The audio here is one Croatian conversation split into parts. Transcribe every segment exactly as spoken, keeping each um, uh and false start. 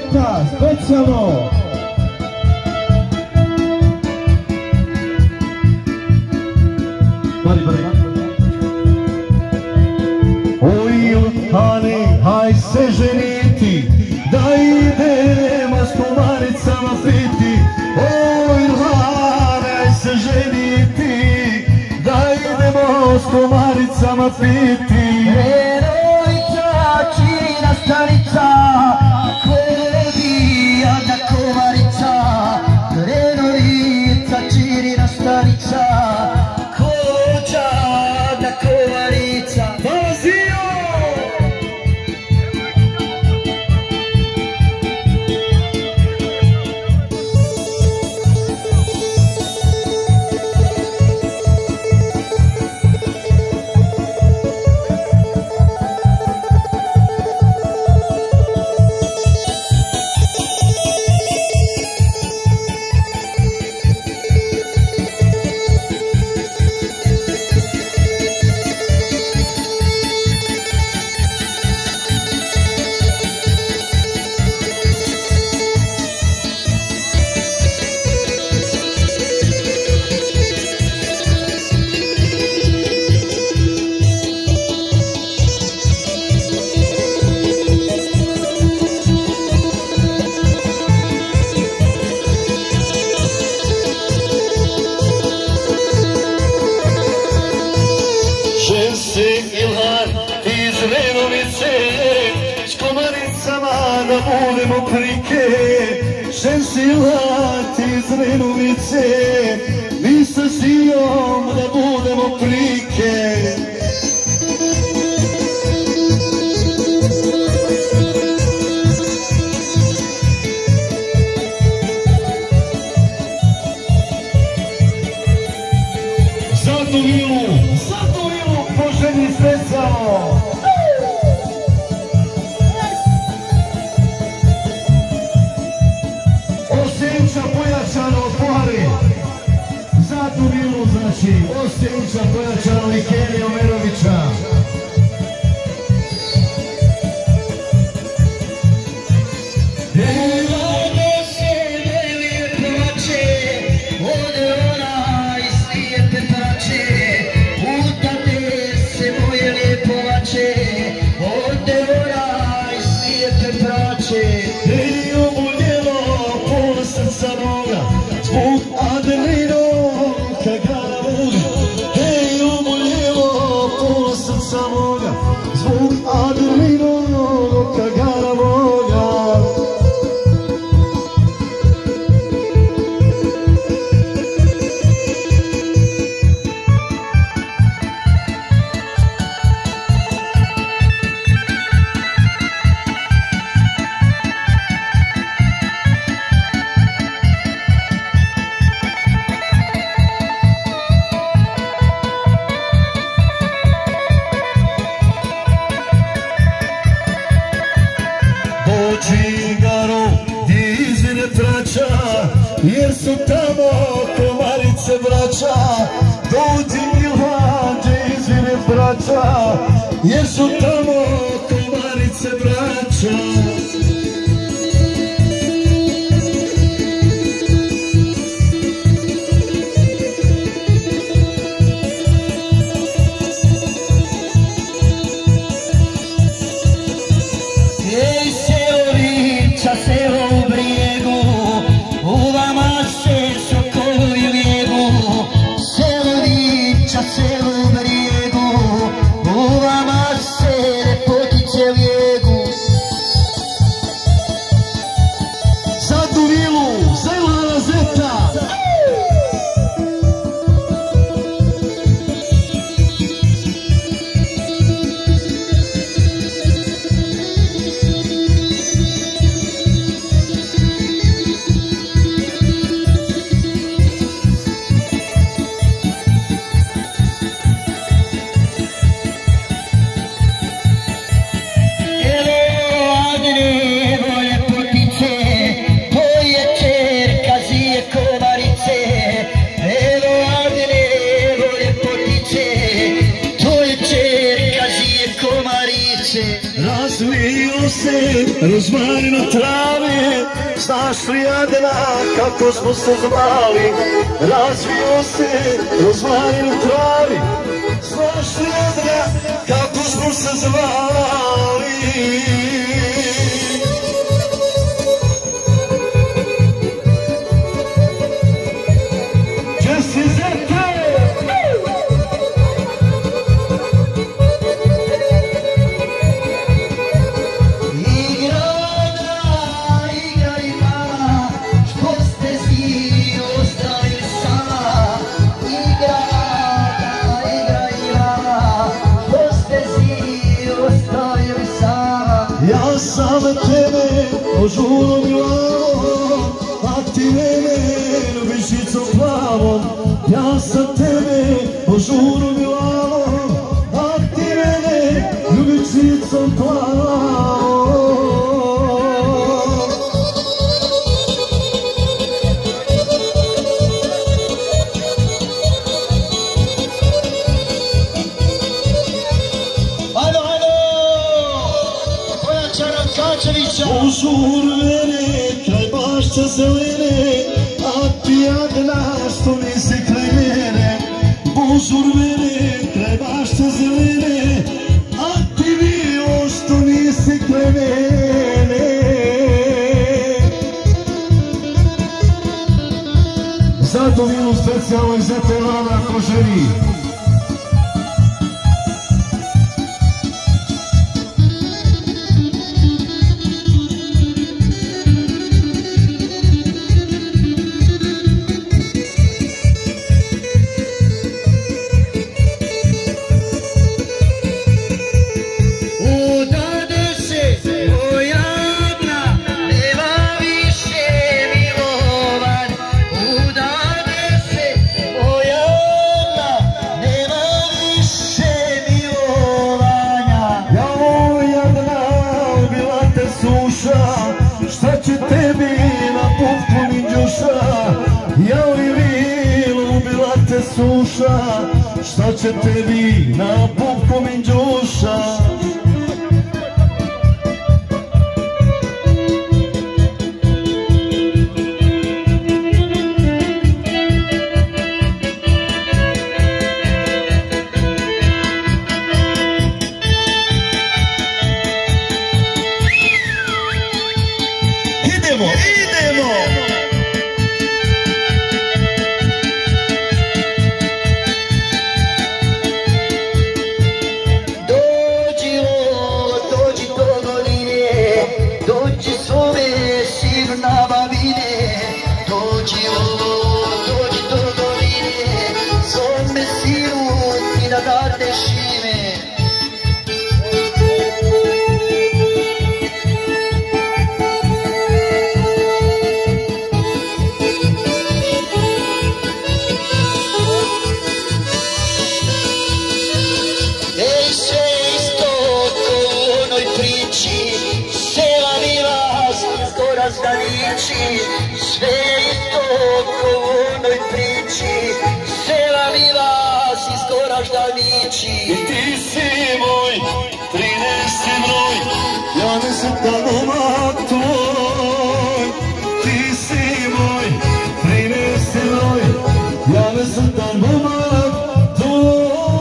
Vita, specijalno. Oj, Hani, haj se ženiti, da idemo s kumaricama piti. Oj, Hani, haj se ženiti, da idemo s kumaricama piti. Herojica, čina stanica, koja da kumarica. Herojica, čina stanica, koja da kumarica. Da budemo prike, šensilat iz Renovice, mi sa Zijom da budemo prike. Za tu vilu, za tu vilu poželjni specijalno. Osjeća pojačano od Pohari, za tu vilu znači Osjeća pojačano i Kenija Omerovića. Ode se lijepe mače, ode ona iz lijepe prače, utate se moje lijepo mače, ode ona iz lijepe prače. Srca moga, zbog Adelino, kagara voga. Hej, oboljelo, pola srca moga, zbog Adelino, kagara voga. Čigaro izvine praća, jer su tamo komarice braća. Dođi Milhanje izvine braća, jer su tamo komarice braća. Selo u brijegu, u vama se sokovi lijegu. Selo viča, selo u brijegu, u vama se rozmarin u travi. Znaš li Adela kako smo se zvali? Razvio se rozmarin u travi. Znaš li Adela kako smo se zvali? Ja sam tebe požurio, a ti mene ljubičicom plavom. Ja sam tebe požurio, a ti mene ljubičicom plavom. Požur mene, kraj bašće zelene, a ti Adela što nisi kraj mene. Požur mene, kraj bašće zelene, a ti milo što nisi kraj mene. Zato vilu specijalno i za te Lana ko želi. Šta će tebi na pupku minđuša? Jao li vilu, ubila te suša? Šta će tebi na pupku minđuša? Idemo, idemo! Dođi o, dođi do doline, dođi svome sinu nabavine. Dođi o, dođi do doline, svome sinu ti da dadneš ime. Sve je isto ko u onoj priči, sela mi vas iz Goražda viči. I ti si moj, trinesti broj, ja nesretan momak tvoj. Ti si moj, trinesti broj, ja nesretan momak tvoj.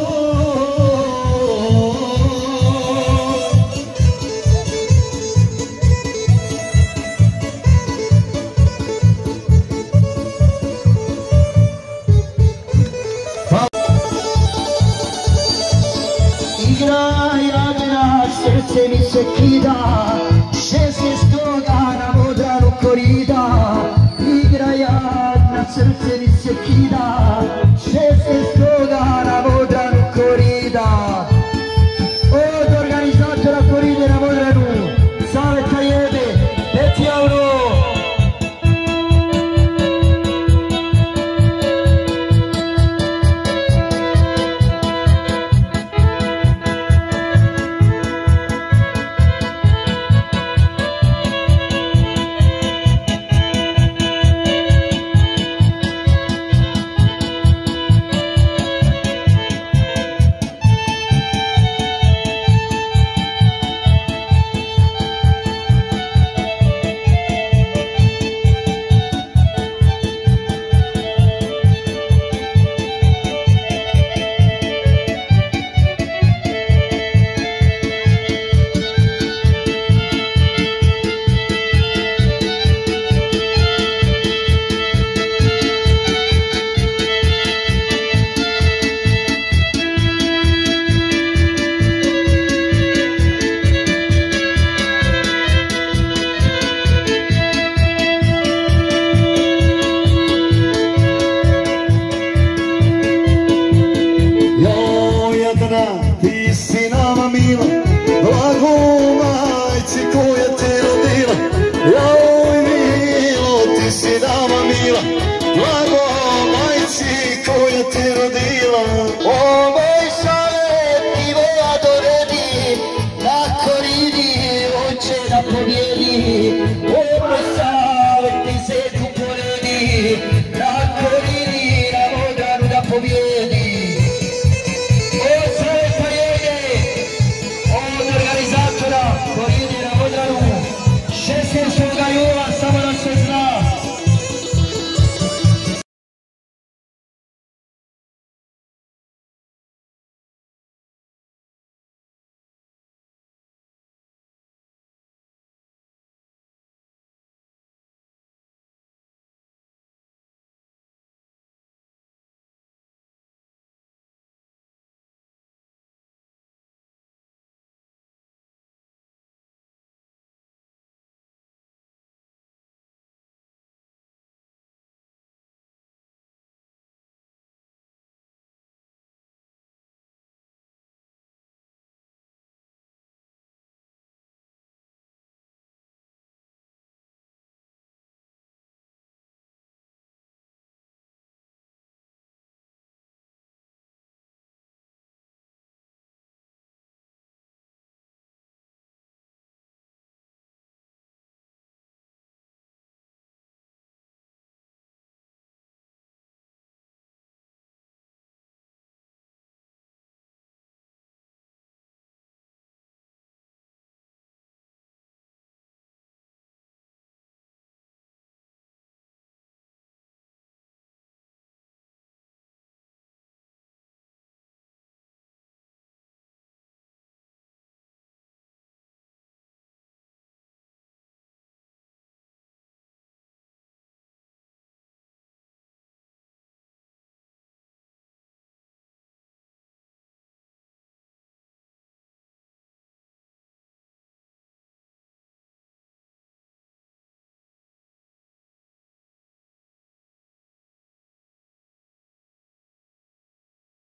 Igraj Adela, srce mi se kida, šesnaestog dana Modranu korida. Igraj Adela, srce mi se kida, šesnaestog